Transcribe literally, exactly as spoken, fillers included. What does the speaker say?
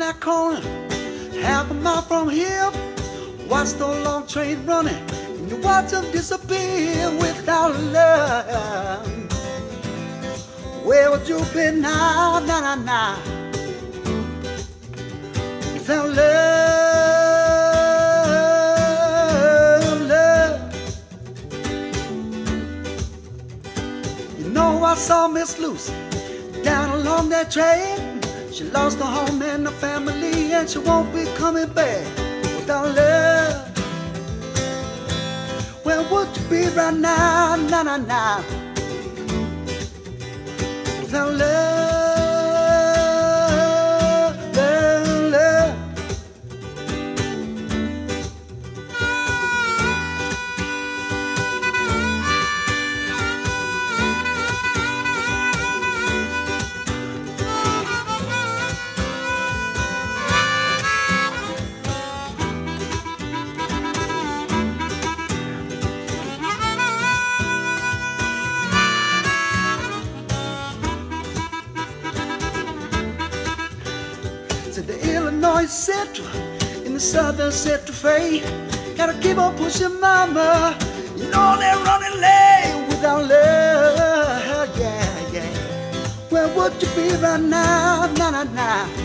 that corner, half a mile from here. Watch the long train running, and you watch them disappear without love. Where would you be now, now, now, now? Without love, love. You know I saw Miss Lucy down along that train. She lost her home and her family, and she won't be coming back without love. Where would you be right now, now, now, now? Without love, love, love. To the Illinois Central, in the southern Central Freight. Gotta keep on pushing, mama. You know they're running late without love. Yeah, yeah. Where would you be right now, now, now, now?